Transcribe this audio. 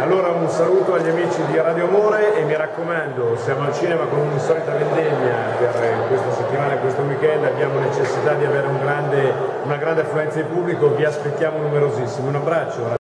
Allora un saluto agli amici di Radio Amore e mi raccomando, siamo al cinema con un'insolita vendemmia per questa settimana e questo weekend, abbiamo necessità di avere una grande affluenza di pubblico, vi aspettiamo numerosissimi. Un abbraccio.